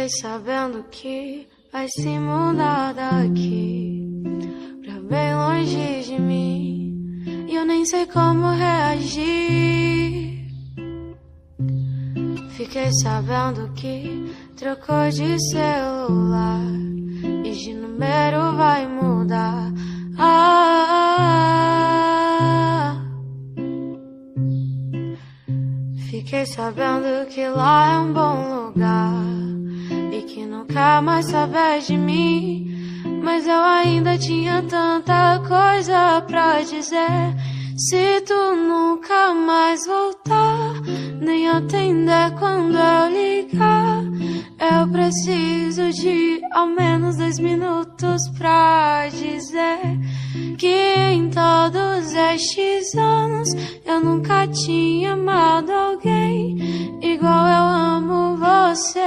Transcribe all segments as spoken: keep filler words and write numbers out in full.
sabendo que vai se mudar daqui pra bem longe de mim, e eu nem sei como reagir. Fiquei sabendo que trocou de celular e de número vai mudar. Ah, fiquei sabendo que lá é um bom lugar e que não quer mais saber de mim, mas eu ainda tinha tanta coisa pra dizer. Se tu nunca mais voltar, nem atender quando eu ligar, eu preciso de ao menos dois minutos pra dizer que em todos estes anos eu nunca tinha amado alguém igual eu amo você.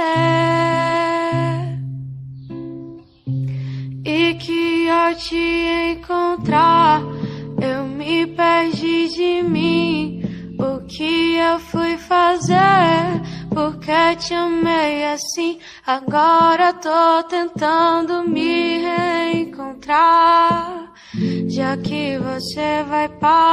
E que ao te encontrar eu me perdi de mim. O que eu fui fazer? Porque te amei assim. Agora tô tentando me reencontrar, já que você vai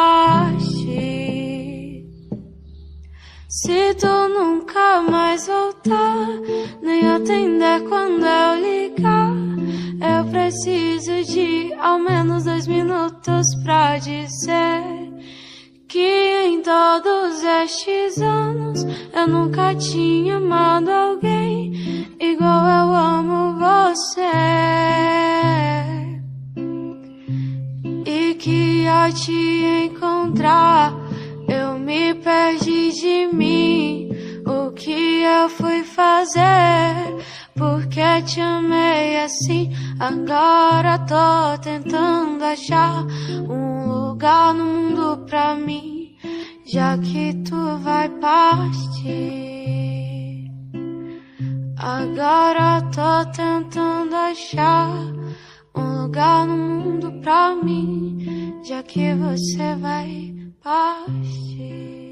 partir. Se tu nunca mais voltar, nem atender quando eu ligar, eu preciso de ao menos dois minutos pra dizer que em todos estes anos eu nunca tinha amado alguém igual eu amo você. E que ao te encontrar eu me perdi de mim. O que eu fui fazer? Porque te amei assim. Agora tô tentando achar um lugar no mundo pra mim, já que tu vai partir. Agora tô tentando achar um lugar no mundo pra mim, já que você vai partir.